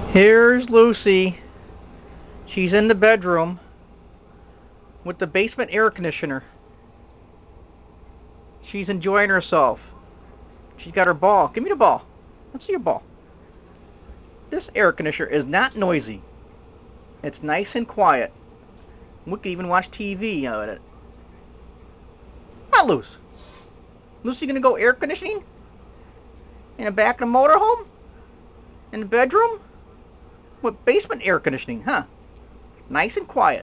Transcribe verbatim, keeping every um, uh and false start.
Here's Lucy. She's in the bedroom with the basement air conditioner. She's enjoying herself. She's got her ball. Give me the ball. Let's see your ball. This air conditioner is not noisy. It's nice and quiet. We can even watch T V out of it. Not Luce. Lucy gonna go air conditioning? In the back of the motorhome? In the bedroom? What, basement air conditioning, huh? Nice and quiet.